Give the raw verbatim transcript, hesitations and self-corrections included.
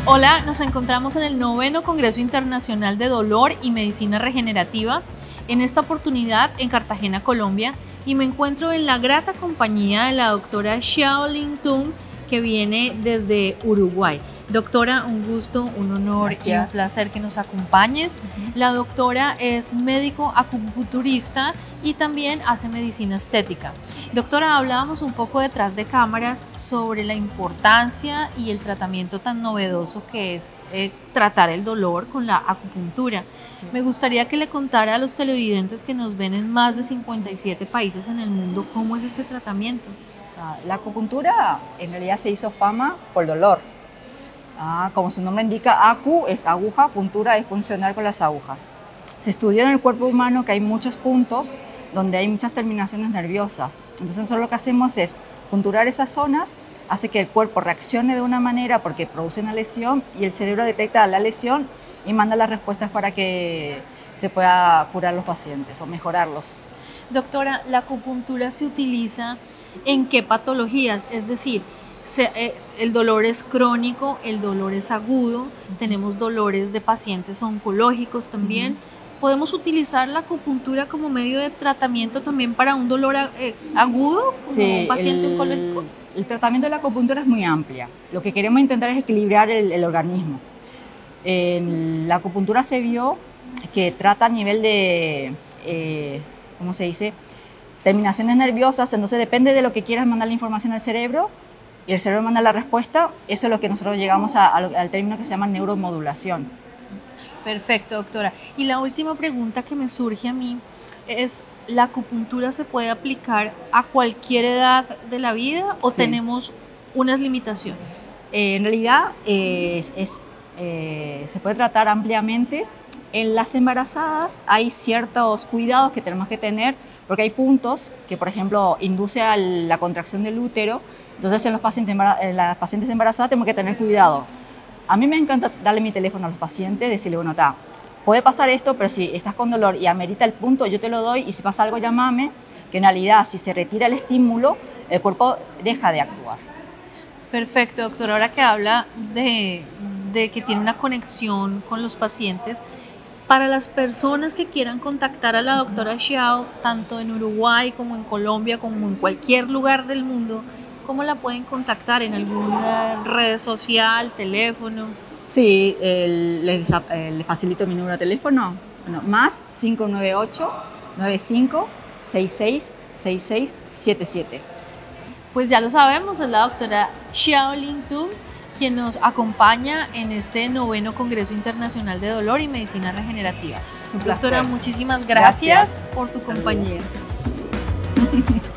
Hola, nos encontramos en el noveno Congreso Internacional de Dolor y Medicina Regenerativa, en esta oportunidad en Cartagena, Colombia, y me encuentro en la grata compañía de la doctora Xiaolin Tung, que viene desde Uruguay. Doctora, un gusto, un honor Gracias. Y un placer que nos acompañes. Uh-huh. La doctora es médico acupunturista y también hace medicina estética. Doctora, hablábamos un poco detrás de cámaras sobre la importancia y el tratamiento tan novedoso que es eh, tratar el dolor con la acupuntura. Sí. Me gustaría que le contara a los televidentes que nos ven en más de cincuenta y siete países en el mundo cómo es este tratamiento. La acupuntura en realidad se hizo fama por dolor. Ah, como su nombre indica, acu es aguja, puntura es funcionar con las agujas. Se estudió en el cuerpo humano que hay muchos puntos donde hay muchas terminaciones nerviosas. Entonces nosotros lo que hacemos es punturar esas zonas, hace que el cuerpo reaccione de una manera porque produce una lesión y el cerebro detecta la lesión y manda las respuestas para que se pueda curar los pacientes o mejorarlos. Doctora, ¿la acupuntura se utiliza en qué patologías? Es decir, Se, eh, el dolor es crónico, el dolor es agudo, uh-huh. tenemos dolores de pacientes oncológicos también. Uh-huh. ¿Podemos utilizar la acupuntura como medio de tratamiento también para un dolor eh, agudo, como sí, un paciente el, oncológico? El tratamiento de la acupuntura es muy amplia. Lo que queremos intentar es equilibrar el, el organismo. En la acupuntura se vio que trata a nivel de, eh, ¿cómo se dice? Terminaciones nerviosas, entonces depende de lo que quieras mandar la información al cerebro, y el cerebro manda la respuesta. Eso es lo que nosotros llegamos a, a, al término que se llama neuromodulación. Perfecto, doctora. Y la última pregunta que me surge a mí es, ¿la acupuntura se puede aplicar a cualquier edad de la vida o sí. tenemos unas limitaciones? Eh, en realidad eh, es, es, eh, se puede tratar ampliamente. En las embarazadas hay ciertos cuidados que tenemos que tener porque hay puntos que, por ejemplo, induce a la contracción del útero. Entonces, en los pacientes, en las pacientes embarazadas tenemos que tener cuidado. A mí me encanta darle mi teléfono a los pacientes, decirle, bueno, ta, puede pasar esto, pero si estás con dolor y amerita el punto, yo te lo doy, y si pasa algo, llámame, que en realidad, si se retira el estímulo, el cuerpo deja de actuar. Perfecto, doctora. Ahora que habla de, de que tiene una conexión con los pacientes, para las personas que quieran contactar a la doctora Xiao, tanto en Uruguay como en Colombia, como en cualquier lugar del mundo, ¿cómo la pueden contactar? ¿En alguna red social, teléfono? Sí, el, les, eh, les facilito mi número de teléfono, bueno, más cinco nueve ocho, nueve cinco, seis seis, seis seis siete siete. Pues ya lo sabemos, es la doctora Xiaolin Tung, quien nos acompaña en este noveno Congreso Internacional de Dolor y Medicina Regenerativa. Es un Doctora, placer. muchísimas gracias, gracias. por tu compañía.